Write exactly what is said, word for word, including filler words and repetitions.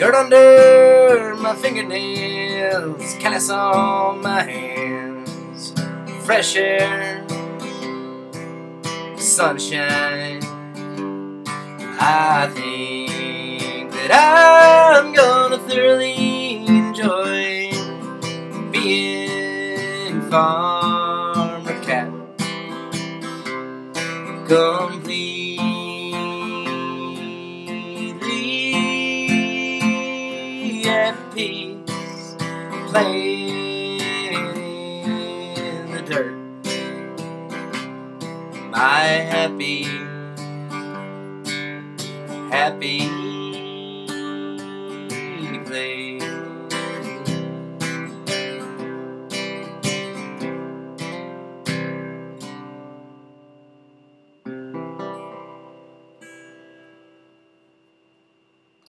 Dirt under my fingernails, callus on my hands, fresh air, sunshine. I think that I'm gonna thoroughly enjoy being Farmer Cat, completely at peace, playing in the dirt. My happy, happy